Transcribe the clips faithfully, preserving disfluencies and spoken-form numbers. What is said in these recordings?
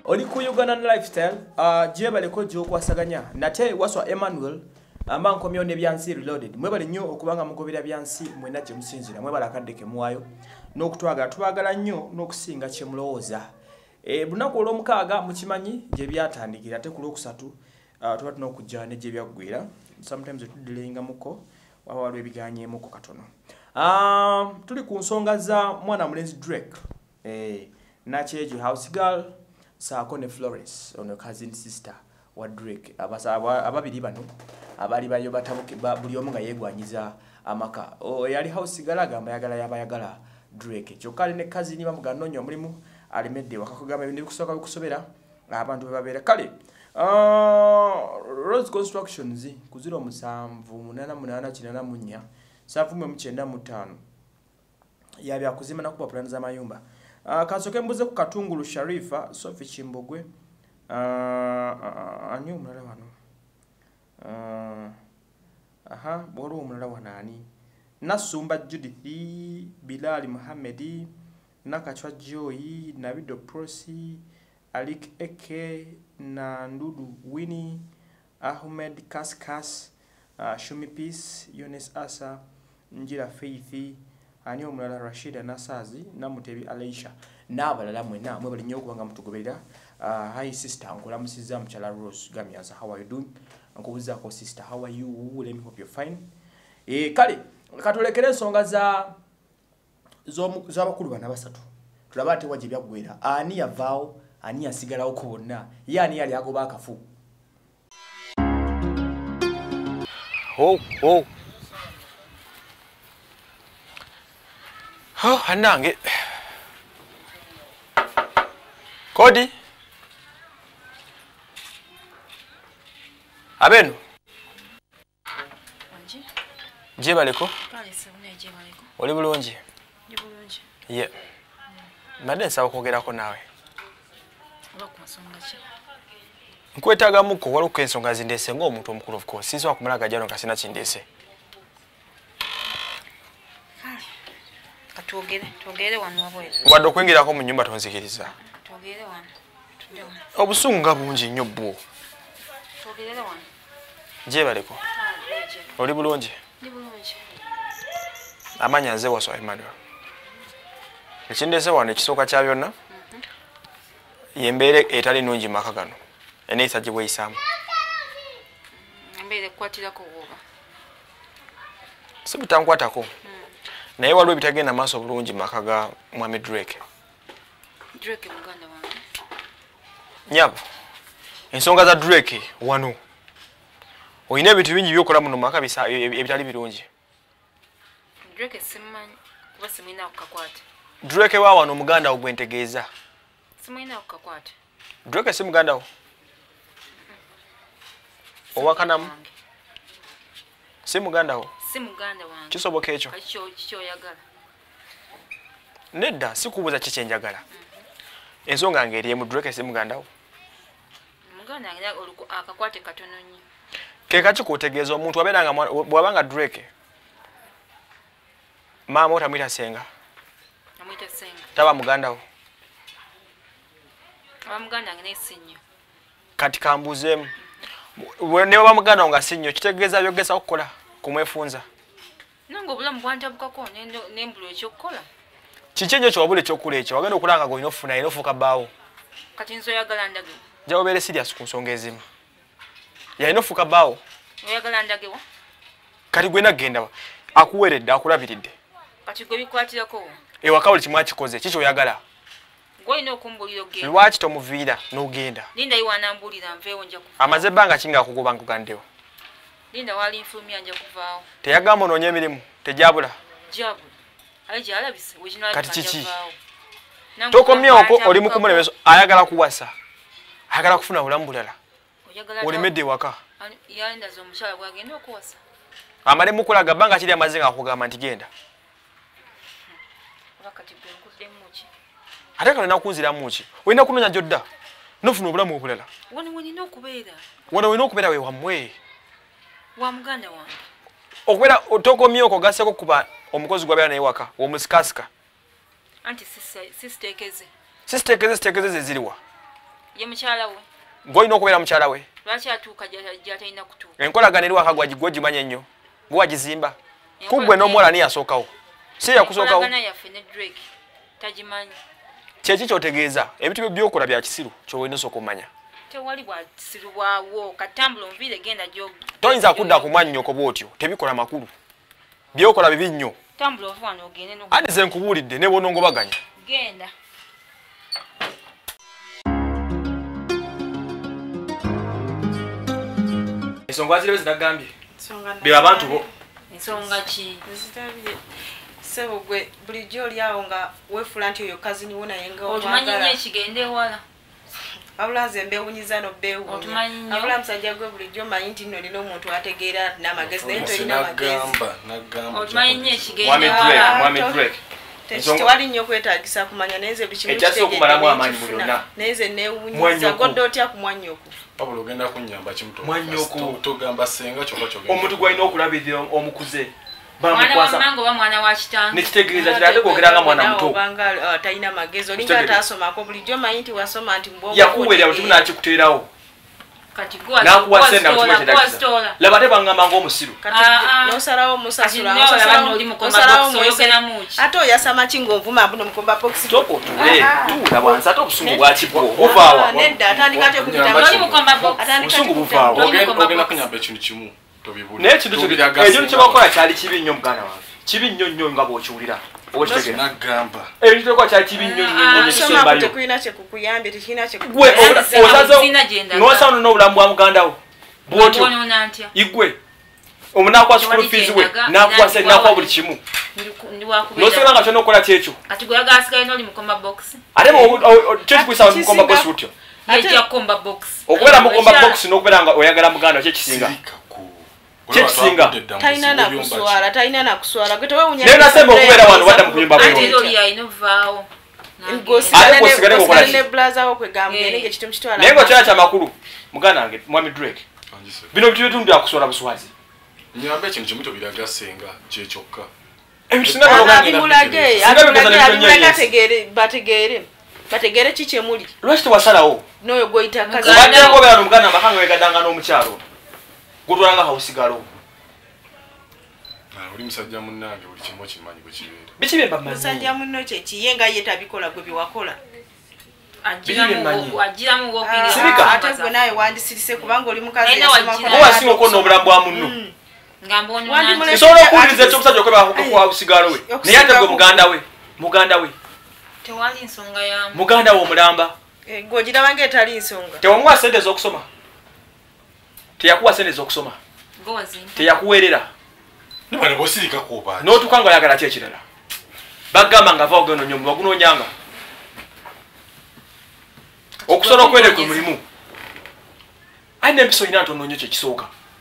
oli ku Ugandan lifestyle uh, jebale ko jo kwasaganya nate waswa Emmanuel amba nkomyo ne byansi reloaded mwebale nnyo okubanga mugobera byansi mwena gye musinzira mwebale akaddeke muwayo n'okutwaga tubagala nnyo n'okusinga kye mulowooza e bunaku olw'omukaaga mukimanyi gye byatandikira ate ku lwokusatu uh, tuba tunokujja ne gye byaggwera sometimes tudilenga muko waba waliwo ebiganyeemuko katono uh, tuli ku nsonga za mwana mulenzi Drake eh, Nakyejo house girl saako ne Florence ono cousin sister wa Drake abasaba ababiri bano abali bayo batabuke buli omu nga yegwanyiza amaka o yali house girl agamba yagala yabayagala Drake kyokali ne cousin bamuganonyo mulimu alimedde wakakugamba ebintu bikusoka bikusobera abantu babere kale uh, Rose Constructions ku zero musanvu munana munana kinana munya safume mukyenda mutano yabya kuzima na kuba plan za mayumba uh, kasoke mbuze ku Katungulu Sharifa Sophie Chimbogwe uh, uh, anyo mulala wano uh, aha boro mulala wanani Nasumba Judith Bilali Muhammedi Nakachwa Joy Navido Prosi Alik Eke na Ndudu Winnie Ahmed Kaskas uh, Shumi Peace Yunis Asa Njira Feithi anyo mulala Rashida Nasazi Namutebi Aleisha n'abalala mwena mwe bali nnyo kubanga mutugoberera uh, hi sister nkola musiza mchala Rose Gamiaza how are you doing nkubuza ko sister how are you let me hope you're fine eh kale katolekere ensonga za zo z'abakulu bana basatu tulabate waje byagwera ani yavao ani yasigalawo ko bonna yani yali agoba akafu oh oh oh anange kodi abenu anje je baleko kale sebune je baleko oli bulungi je bulungi ye yeah. Made nsawo kogerako nawe bakumusonga ki nkwetaga muko wali ku ensonga zindese ng'omuntu omukulu of course sinso akumalaga jano kasina kindese kale katugere tugere wanu wabwe wadde okwingirako mu nyumba tonzikiriza tugere wanu obusunga bungi nnyo bwo tugere wanu je baleko oli bulungi ndi bulungi amanya nze waswa Emmanuel ekindese wano ekisooka kya byonna yembeere etali nnungi maka gano eneeyisa gye bweyisaamu embeere ekwatirako oba si butankwatako naye waliwo ebitagenda maaso bulungi maka ga mwami Drake Drake muganda wange nyabo ensonga za Drake wano oyina ebintu bingi byokola muno maka bisa ebitali birungi Drake simanyi kuba simwina kukakwata Drake wa wano muganda ogwentegeeza simwina kukakwata Drake si muganda wo owakanamu si muganda wo si muganda wange kisoboka ekyo kakyo kyoyagala nedda sikubuuza kiki enjagala ensonga ngeri emu Drake si muganda wo muganda wange oluko akakwate katono nnyo ke kaki kutegeeza omuntu wabeeranga bw'abanga Drake maama otamwita senga amwita senga taba muganda wo aba muganda wange nesi nnyo kati kambuzeemu ne baba muganda wo nga si nnyo kitegeeza byogesa okukola kumwefunza nange obulamu bwantabukako nembula ekyokukola kiki ekyo kyowabula ekyokukola ekyo wagenda okulanga golina ofuna era ofuuka bbaawo kati nze oyagala ndage jja obeere serious ku nsonga ezimu yalina ofuuka bbaawo oyagala ndagewa kati gwe nagenda akuweeredde akulabiridde kati gwe bikwatirako ewaka buli kimu akikoze kiki oyagala gwolina okumbulira ogenda lwaki tomuviira n'ogenda linda yiwanambulira nveewo nja kuva amaze ebbanga kinga akugoba nkugandewo linda wali nfulumya nja kuvaawo teyagamba onoonya emirimu tejabula jabu ayi gyalabise kati kiki tokomyeko oli mukumulemeso ayagala kuwasa ayagala kufuna bulamu bulala olemedde ewaka yalindaza omukyala bwagenda okuwasa amale mukulaga bbanga kiri amaze nga akugamba nti genda kati gwe nkuddemu ki ate kale nakunziramu ki olina kunonya gyodda nofuna obulamu obulala wano wenina okubeera wano olina okubeera we wammwe wa muganda wange okubeera tokomyeko gasseko kuba omukozi gwabeera naye waka omusikasika anti sisitekeze sisitekeze sitekeze zeziriwa ye mukyala we gwolina okubeera mukyala we lwaki atuuka gy'atalina kutuuka enkolagana eri waka gwagimanya ennyo gwe wagizimba kuggwe n'omuwala ni yasookawo si yakusookawo yaffe ne Drake tagimanyi kyeki kyotegeeza ebintu byokola bya kisiru kyowolina osooka okumanya tewali bwakisiru bwawo katambula omuviire genda gyo toyinza kudda ku mwannyoko bw'otyo tebikola makulu byokola bibi nnyo tambula ova wano ogende no andi ze nkubuulidde ne bw'onoongobaganya genda ensonga ziriwe zinagambye be abantu bo ensonga ki sebo gwe bulijjo oli awo nga weefula nti oyo kazini wo naye nga otumanyi nnyo ekigenda ewala wabula nze mbeewunyiza nobbeewunya wabula musajja gwe bulijjo manyi nti nno olina omuntu ategeera n'amagezi naye tolina magezi otumanyi nnyo ekigenda ewala tewali nnyo okwetaagisa kumanya naye nze buli kimu ekyasokumalamu amaanyi mu byonna naye nze neewunyiza godde otya ku mwannyoko wabula ogenda kunnyamba kimuto Mwannyoko. togamba senga kyokka kyogenda omuntu gwalina okulabirira omukuze mwana wa mmango oba mwana wa kitange nekitegeeza kirate kwogeranga mwana muto obanga talina magezi olinga ataasomako bulijjo manyi nti wasoma nti yakuweerera bukimu nakikuteerawo kati nakuwa sente mukimu laba te bangamba ng'omusiru nosalawo omusasula ate oyasama ki ng'onvuma mbuno mukomba pox tokotule tuula bwansi ate obusungu bwakibwo buvaawa nedda atandika te obusungu buvaawa ogenda kunyamba ekintu kimu naye ekintu ekyo kyebakola kyali kibi nnyo muganda wange kibi nnyo nnyo nga bw'okiwulira nagamba ebintu byekola kyali kibi nnyo nnyo ekisembayo tekulina kyekukuyambye tekirina gwe n'osawuno n'obulamu bwa muganda wo bw'otyo igwe omunakuwa school fees we nakuwa se nakuwa buli kimu n'osobola nga kyona okukola kyekyo kati gwe yagasigaye n'oli mukomba box ate kyo kikuyisa mukomba box butyo yejja kukomba box okubeera mukomba box n'okubeera nga oyagala muganda kyekisinga kyekisinga talina nakuswala talina nakuswala gwe tewewunya naye nasemba okubeera wano wadda mu kuyimba ate oli alina ovaawo naye ngaokyala kyamakulu muganda wange mwami Drake bino bitu bitundu byakuswala buswazi nyambe ekintu kimu tobiraga senga kyekyokka bategeere bategeere ki kyemuli lwaki tewasalawo noyo goyita obaddenga obeera nomuganda makanga wegaddanga n'omukyalo gutwalanga hausigalo oli musajja munnange buli kimu okimanyi bwe kibeera biki bye bamanyi musajja munno kyekiye nga ye tabikola gwe byewakola ate gwe nawe wandisirise kubanga oli mukazi owasinga okonna obulamu bwa munno nsobola okuwuliriza ekyomusajja okweba hausigalo we naye ate gwe muganda we muganda we tewali nsonga yamu muganda we omulamba ng'ogiraba ng'etali nsonga tewamuwa sente ez'okusoma teyakuwa sente ez'okusoma teyakuweerera n'otuuka nga oyagala ki ekirala bagamba nga va ogenda onyomu bagunoonyanga okusobola okwere kwe mulimu ayi n'empisa olina ntono nnyo kyekisooka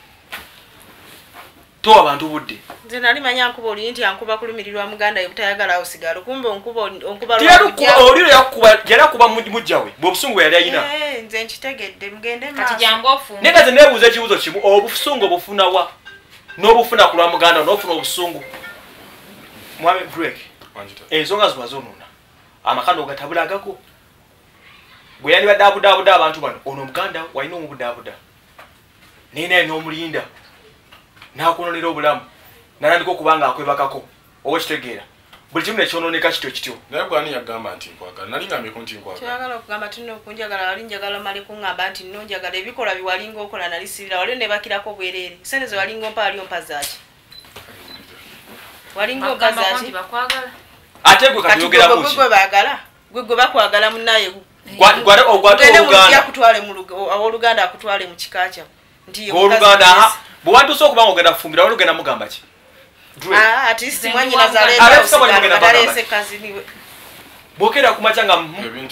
towa bantu budde nze nali manya nkuba oli nti ankuba kulumirirwa muganda ye butayagala awo sigalo kumbe onkuba onkuba oli yakuba yali akuba mujja we bw'obusungu bwe yali ayina nze nkitegedde mugende kati jangu ofuna naye kati neebuuza ekibuuzo kimu obusungu obufuna wa n'obufuna ku lwa muganda n'ofuna obusungu mwami Drake ensonga ziba zonoona amaka n'ogatabulagako gwe yali badaabudabuda abantu bano ono muganda walina omubudaabuda naye naye n'omulinda n'akwononera obulamu n'atandika okuba nga akwebakako oba kitegeera buli kimu nekyonooneka kityo kityo naye gwani yagamba nti nkwagala nali ngambeko nti nkwagala kyagala okugamba tulina okunjagala wali njagala omale kuŋŋamba nti nno njagala ebikola biwalinga okola nali sibira waliyo ne bakirako bwereere sente ze walinga ompa wali ompa zaaki walinga ompa zaaki ate gwe katuyogeramu ki gwe baagala gwe gwe bakwagala munnaye awoluganda akutwale mu kika kyamu nti oluganda bwe watuusa okuba nga ogenda kufumbira wali ogenda mugamba ki bwokera kumaca nga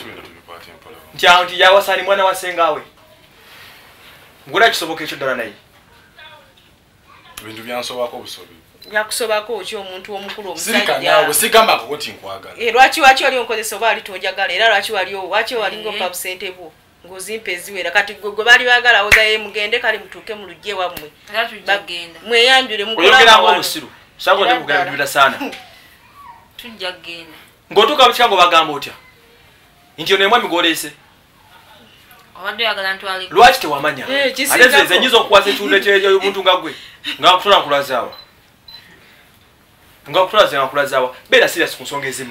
nti yawasaani mwana wa sengawe ngula kisoboka ekyo ddala naye ebintu byansobako obusobi yakusobako ki omuntu omukulu omusajja sigambako nti nkwagala lwaki waki wali onkozesa oba wali tonjagala era lwaki wali waki walinga ompa busente bwo ng'ozimpa eziwera kati gwe bali baagala ozaye mugende kale mutuuke mu lugye wammwe mweyanjule mukolayogera ng'omusiru sakonde kugenda bibira saana tujja kgenda ng'otuuka mu kikango bagamba otya nti ono emwami gw'oleese Abadde yagala ntwali. Lwaki tewamanya? Ate ze nyizo okukwasa ekiwunde ky'omuntu nga gwe. Nga kutula nkulazaawa. Nga kutula nkulazaawa. Beera serious ku nsonga ezimu.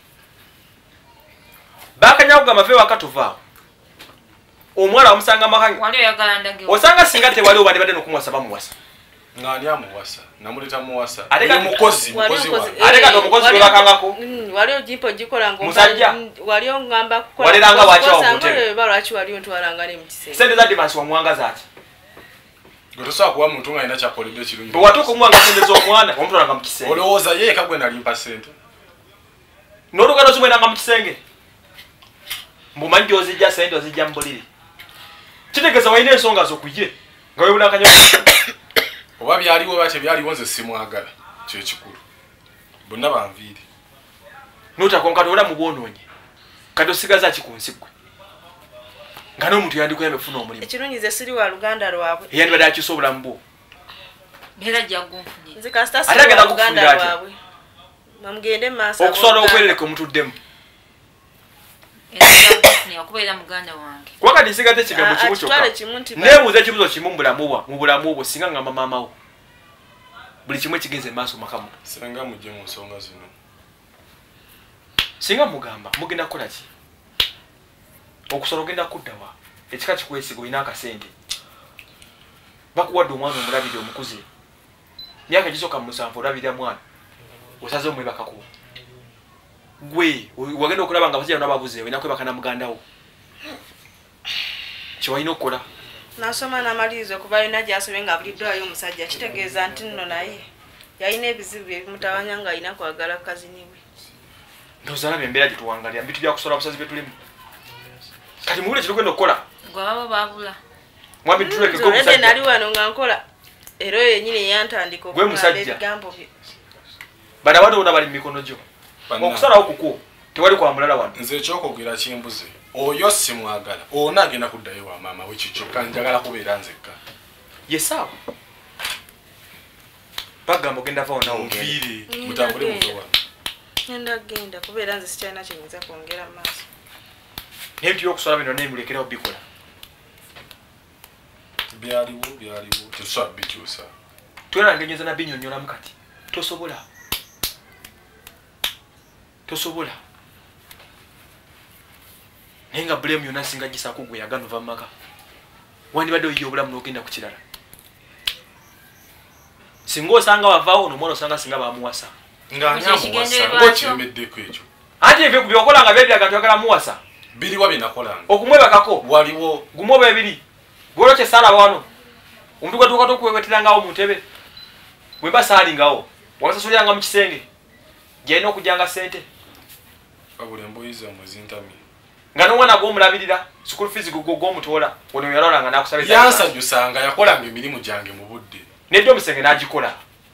Bakanyawo gamba fe wakatuvaawo. Omwana wamusanga makanyi. Wali oyagala ndage. Osanga singa tewali obadde badde n'okumuwasa bamuwasa. Ngani amuwasa. Namuleta muwasa. Ate kati mukozi, mukozi wa. Ate kati omukozi gwe bakangako. Wali ojipo jikola ngo. Musajja. Wali ongamba kukola. Waliranga wacha omutebe. Balwachi wali ontwalanga ne mukise. Sente za dimansi wamwangaza ati. Gotosa kuwa muntu nga ina kyakoledde kirungi. Bwe watuuka omwanga sente z'omwana wamutwalanga mu kisenge. Olowooza ye eka gwe nalimpa sente. N'olugalo zimwenanga mu kisenge. Mbumanyi gy'ozijja sente ozijja mu buliri. Kitegeeza walina ensonga z'okuyye nga webulakanya. Oba byaliwo bate byaliwo nze simwagala kye kikulu. Bonna banviire. N'otakonka tola mu bwonoonyi. Kati osigaza ki ku nsi ggwe. Nga n'omuntu yandikuyambe kufuna omulimu. Ekirungi ze siri wa luganda lwabwe. Yandibadde akyusa obulamu bwo. Beera jja gunfunye. Nze kasita siri wa luganda lwabwe. Mamugende maaso. Okuswala okwerereka omutuddemu. Okubeera muganda wange. Kuba kati nsigadde ekigambo kimu kyokka. Neebuuza ekibuzo kimu mu bulamu bwo, mu bulamu bwo singa ngamba maama wo. Buli kimu ekigenze maaso maka muno. Singa mujje mu nsonga zino. Singa mugamba mugenda kukola ki? Okusala ogenda kuddawa. Ekika kikwesiga olina akasente. Bakuwadde omwana omulabire omukuze. Myaka gisooka mu musanvu olabira mwana. Osaze omwebakako. Gwe wagenda okulaba nga basajja n'ababuze olina kwebaka na muganda wo. Kiwalina okukola. Nasoma n'amaliriza okuva alina gy'asomye nga buliddwayo omusajja kitegeeza nti nno naye yalina ebizibu ebimutawanya nga alina kwagala kazini we. Ndowooza alaba embeera gye tuwangalira bintu bya kusola busazi bye tulimu. Kati muwule kye tugenda okukola. Gwe baba baabula. Mwami tuleke gwe musajja. Nali wano nga nkola era oyo yennyini yantandika okukola ebigambo bye. Bana bado ona bali mu mikono gyo. Okusalawo kuko tewali kwa mulala wano. Nze ekyokogera kimbuze oyo simwagala ona agenda kuddayo wa maama we kikyo kandi njagala kubeera nzekka. Yesaawa bagamba ogenda vaawo nawo nviire mutambule muve wano. Ngenda genda kubeera nze sikyalina kyenyinza kwongera maaso. Naye ebintu by'okusala bino nemulekerawo bikola. Byaliwo byaliwo tetusobola bikyusa. Twena ngenyeza na binyonyolamu kati tosobola. Tosobola. Nenga blame yona singa gisaako gwe yagano va maka. Wandibadde oyiyo obulamu n'ogenda ku kirala. Singa osanga bavaawo n'omwana osanga singa bamuwasa. Nga anyamuwasa ng'okiremeddeko ekyo. Ate ebyo ku byokola nga byebiraga tuyagala muwasa. Biriwa binakolanga. Okumwebakako. Waliwo. Gumoba ebiri. Gwolokye saalaba wano. Omuntu gwe tuuka tukweweterangawo mu ntebe. Bwe mba saalingawo. Wansasuliranga mu kisenge. Gyalina okujjanga ssente. Wabula emboyi zammwe zintami. Nga n'omwana gw'omulabirira school fees gw'omutoola ono yalolanga n'akusabiriza. Yansajjusanga yakolanga emirimu gyange mu budde. Nedda omusenge n'agikola.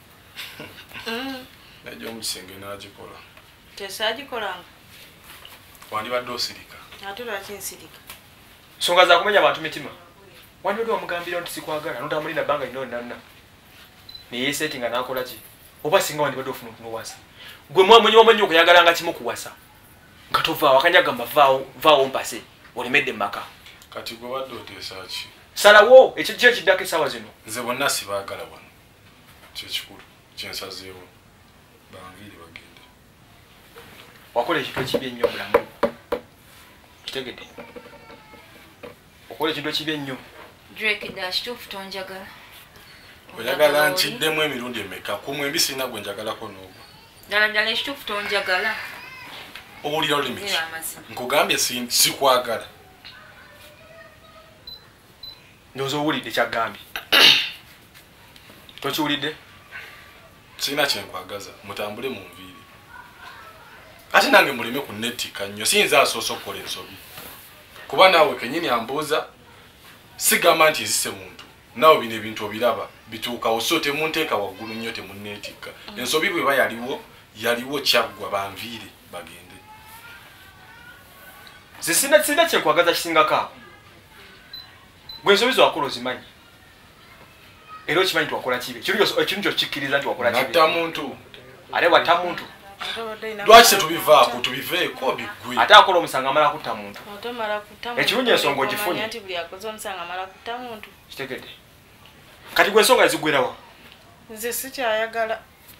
Najja omusenge n'agikola. Tesaagikolanga. Wandibadde osirika. Ate lwaki nsirika? Nsonga za kumenya abantu mitima. Wandibadde omugambira nti sikwagala n'otamulinda bbanga lino nnanna. Ne yeesetinga n'akola ki? Oba singa wandibadde ofuna okunuwasa. Gwe mwamunyi wamanyi okuyagalanga kimu kuwasa. Nga tovaawo akanyagamba vaawo vaawo mpase olemedde maka. Kati gwe badde oteesa ki? Salawo ekyo kyo kiddako essaawa zino. Nze bonna sibaagala wano. Kyo kikulu kyensazeewo. Banviire bagende. Wakola ekintu ekibi ennyo mulamu. Kitegedde. Okola ekintu ekibi ennyo. Drake ddala kituufu tonjagala. Oyagala nkiddemu emirundi emeka kumwe embisina gwe njagalako n'ogwo. Ddala ddala ekituufu tonjagala. Owulira olulimi ki? Nkugambye sikwagala. Ndowooza owulidde kyagambye. Tokiwulidde? Sirina kyenkwagaza mutambule mu nviiri. Ate nange muleme kunneetika nnyo siyinza asoose okukola ensobi. Kuba naawe kennyini ambuuza sigamba nti ezise muntu. Naawe bino ebintu obiraba bituukawo so temunteeka waggulu nnyo temunneetikka. Ensobi bweba yaliwo yaliwo kyaggwa banviire bagende. Ze sina sina kyenkwagaza kisingako awo. Gwe ensobi zowakola ozimanyi. Era okimanyi nti wakola kibi. Ekintu kyo kikkiriza nti wakola kibi. Natta muntu. Ate watta muntu. Lwaki tetubivaako tubiveeko bigwe ate akola omusango amala kutta muntu ekirungi ekirungi ensonga ogifunye nti buli akoze omusango amala kutta muntu kitegedde kati gwe ensonga zigwerawa nze sikyayagala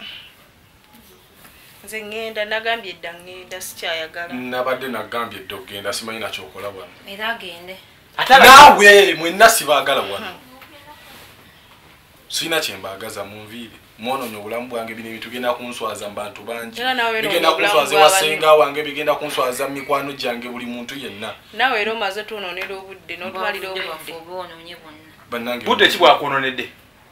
nze ngenda nagambye edda ngenda sikyayagala nabadde nagambye edda okgenda simanyi nakyokola wano era agende naawe mwenna sibaagala wano sirina kyembaagaza munviire mwononya obulamu bwange bino ebintu bigenda kunswaza mu bantu bangi bigenda kunswaza ewasenga wange bigenda kunswaza mu mikwano gyange buli muntu yenna naawe era omaze twononera obudde n'otwalira obudde budde ki bwakwononedde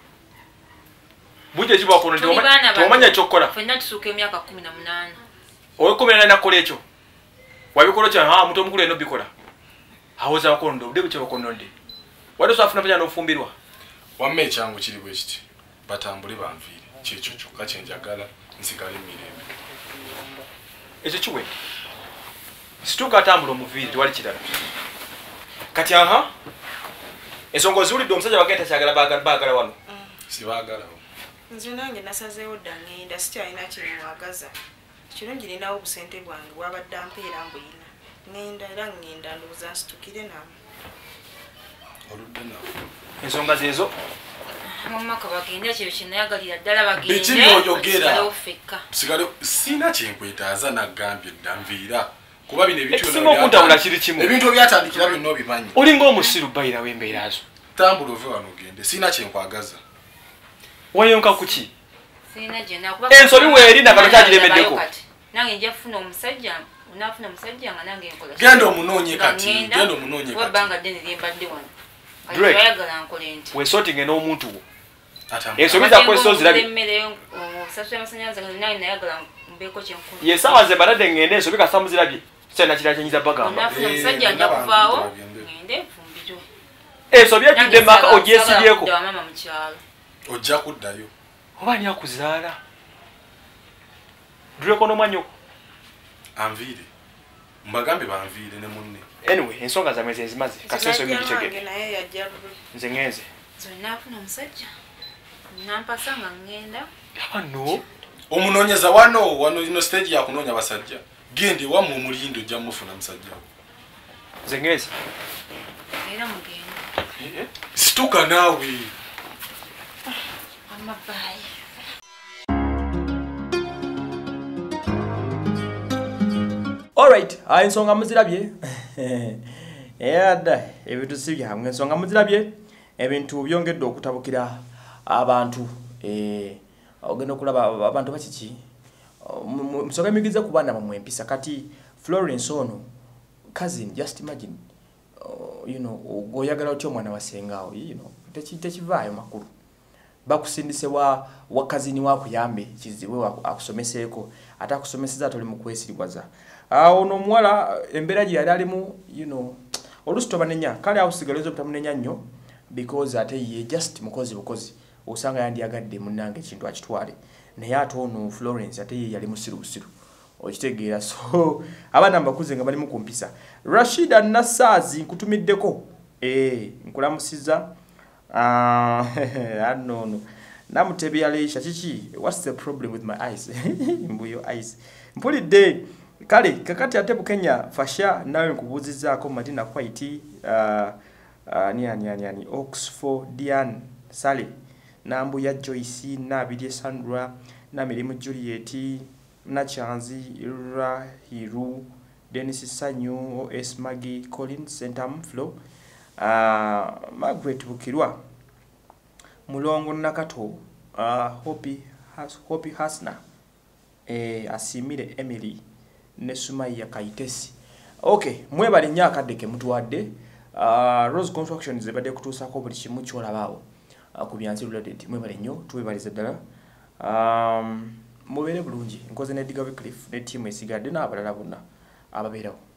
budde ki bwakwononedde tomanya kyokkola ffenna tusuuka emyaka kumi na munaana owekumi na nakola ekyo wabikola kya muntu omukulu eno bikola awoza bakolonde obudde bukye bakononde wadde osafuna panya n'ofumbirwa wamma ekyangu kiri bwe kiti batambule banviire kyekyo kyokka kyenjagala nsigale mirembe ekyo kiwe situka atambula omuviire tewali kirala kati aha ensonga oziwulidde omusajja bagenda takyagala baagala wano sibaagalawo nze nange nasazeewo dda ngenda sikyalina kimwagaza kirungi ninawo obusente bwange bwabadde ampeera mbuyina ngenda era ngenda ndowooza nsitukire nawe oludde nawe ensonga zeezo mumaka bagende ekyo kyenayagalira ddala bagende sigale sina kyenkwetaaza nagambye dda nviira kuba bino ebintuokuntawula kiri kimu ebintu ebyatandikira byonna obimanyi olinga omusiru bayirawo embeera zo tambula ove wano ogende sina kyenkwagaza wayonka kuki ensobi weeri nakano kyagiremeddeko nange nja kufuna omusajja onafuna omusajja nga nange nkola genda omunoonye kati genda omunoonye kati wabbanga ddene lyembadde wano ayagala nkole nti weesootinge n'omuntu wo ensobi zakweso zirabye osasula amasannyalaze nange nayagala mbeeko kyenkulu ye saawa ze badadde ngende ensobi kasamu zirabye kyalina kirala kyenyiza bagamba onafuna omusajja nja kuvaawo ngende nfumbirwe ensobi ejjudde maka ogyesibyeko mama mukyalo ojja kuddayo oba ani akuzaala duleko n'omwanyo anviire mbagambe banviire ne munne anyway ensonga zamwe zenzimaze kasensobi gitegedde nze ngenze zonafuna omusajja nampasa nga ngenda abano omunoonyeza wano wano ino stage yakunoonya basajja gende wamu omulindo ojja mufuna musajja nze ngenze era mugende situka naawe amabayi alright ayi ensonga muzirabye yadda ebintu si byammwe ensonga muzirabye ebintu byongedde okutabukira abantu ogenda okulaba abantu bakiki musoka emigiriza ku baana bamwe empisa kati Florence ono cousin just imagine uh, you know goyagala otyo mwana wasengaawo you know tekivaayo makulu bakusindise wa wakazini wako yambe kiziwe akusomeseeko ate akusomeseza toli mu kwesirwaza awo no mwala embera gye yali alimu you know olusto banenya kale awo sigalezo butamunenya nnyo because ate ye just mukozi bukozi osanga yandi agadde munange kintu akitwale naye ate ono Florence ate ye yali musiru busiru okitegeera so abana mbakuze nga bali mu kumpisa Rashida Nassazi nkutumiddeko eh nkulamusiza ah uh, no no namutebi alisha chichi what's the problem with my eyes mbuyo eyes mpulidde kale kakati ate Kenya fasha nawe nkubuzizaako Madina White uh, uh, ni ani ani ani Oxfordian Sally nambu ya Joyce na Bidye Sandra na Mirimu Juliet na Chanzi Rahiru Dennis Sanyu O S Magi Colin Sentam Flo uh, Margaret Bukirwa Mulongo Nakato uh, Hopi has Hopi Hasna eh Asimire Emily ne Sumaya Kaitesi okay mwebali nyaka deke mutwadde uh, Rose Construction zebade kutusa ko buli kimu kyolabaawo uh, ku byansi related mwebali nnyo tubibalize ddala um mubere bulungi nkoze ne Diga Cliff ne team esigadde n'abalala bonna ababeerawo